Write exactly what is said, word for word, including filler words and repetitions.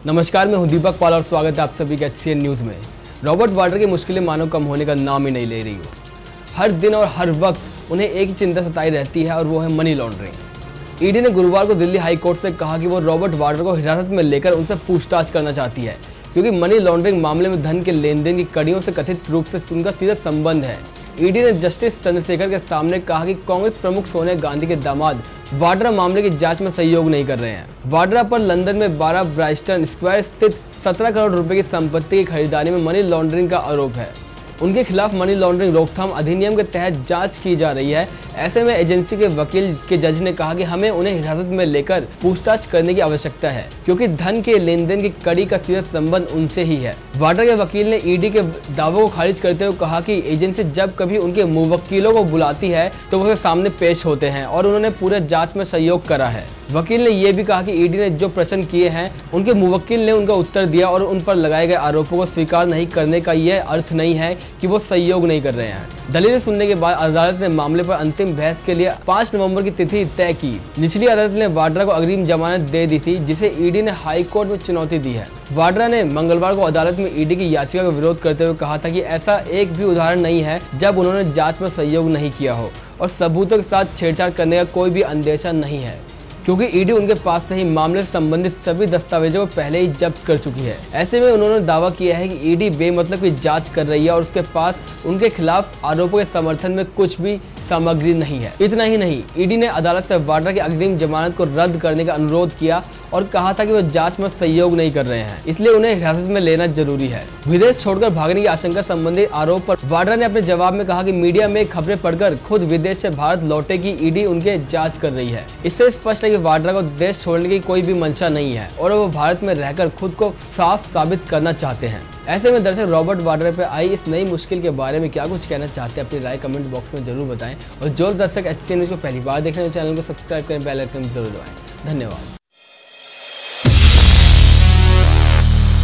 नमस्कार, मैं हूं दीपक पाल और स्वागत है आप सभी के एचसीएन न्यूज़ में। रॉबर्ट वाड्रा की मुश्किलें मानो कम होने का नाम ही नहीं ले रही हो। हर दिन और हर वक्त उन्हें एक ही चिंता सताई रहती है और वो है मनी लॉन्ड्रिंग। ईडी ने गुरुवार को दिल्ली हाई कोर्ट से कहा कि वो रॉबर्ट वाड्रा को हिरासत में लेकर उनसे पूछताछ करना चाहती है, क्योंकि मनी लॉन्ड्रिंग मामले में धन के लेन देन की कड़ियों से कथित रूप से उनका सीधा संबंध है। ईडी ने जस्टिस चंद्रशेखर के सामने कहा कि कांग्रेस प्रमुख सोनिया गांधी के दामाद वाड्रा मामले की जांच में सहयोग नहीं कर रहे हैं। वाड्रा पर लंदन में बारह ब्राइस्टन स्क्वायर स्थित सत्रह करोड़ रुपए की संपत्ति की खरीदारी में मनी लॉन्ड्रिंग का आरोप है। उनके खिलाफ मनी लॉन्ड्रिंग रोकथाम अधिनियम के तहत जांच की जा रही है। ऐसे में एजेंसी के वकील के जज ने कहा कि हमें उन्हें हिरासत में लेकर पूछताछ करने की आवश्यकता है, क्योंकि धन के लेन देन की कड़ी का सीधा संबंध उनसे ही है। वाड्रा के वकील ने ईडी के दावों को खारिज करते हुए कहा कि एजेंसी जब कभी उनके मुवक्किलों को बुलाती है तो वो उसके सामने पेश होते हैं और उन्होंने पूरे जांच में सहयोग करा है। वकील ने यह भी कहा कि ईडी ने जो प्रश्न किए हैं उनके मुवक्किल ने उनका उत्तर दिया और उन पर लगाए गए आरोपों को स्वीकार नहीं करने का यह अर्थ नहीं है कि वो सहयोग नहीं कर रहे हैं। दलीलें सुनने के बाद अदालत ने मामले पर अंतिम बहस के लिए पाँच नवंबर की तिथि तय की। निचली अदालत ने वाड्रा को अग्रिम जमानत दे दी थी, जिसे ईडी ने हाई कोर्ट में चुनौती दी है। वाड्रा ने मंगलवार को अदालत में ईडी की याचिका का विरोध करते हुए कहा था कि ऐसा एक भी उदाहरण नहीं है जब उन्होंने जांच में सहयोग नहीं किया हो और सबूतों के साथ छेड़छाड़ करने का कोई भी अंदेशा नहीं है, क्योंकि ईडी उनके पास से ही मामले से संबंधित सभी दस्तावेजों को पहले ही जब्त कर चुकी है। ऐसे में उन्होंने दावा किया है कि ईडी बेमतलब की जांच कर रही है और उसके पास उनके खिलाफ आरोपों के समर्थन में कुछ भी सामग्री नहीं है। इतना ही नहीं, ईडी ने अदालत से वाड्रा की अग्रिम जमानत को रद्द करने का अनुरोध किया और कहा था कि वो जांच में सहयोग नहीं कर रहे हैं, इसलिए उन्हें हिरासत में लेना जरूरी है। विदेश छोड़कर भागने की आशंका संबंधी आरोप पर वाड्रा ने अपने जवाब में कहा कि मीडिया में खबरें पढ़कर खुद विदेश से भारत लौटे की ईडी उनके जांच कर रही है। इससे स्पष्ट है कि वाड्रा को देश छोड़ने की कोई भी मंशा नहीं है और वो भारत में रहकर खुद को साफ साबित करना चाहते हैं। ऐसे में दर्शक रॉबर्ट वाड्रा पर आई इस नई मुश्किल के बारे में क्या कुछ कहना चाहते हैं, अपनी राय कमेंट बॉक्स में जरूर बताएं और जो दर्शक एचसीएन न्यूज़ को पहली बार देख रहे हैं चैनल को सब्सक्राइब करें, बेल आइकन जरूर दबाएं। धन्यवाद।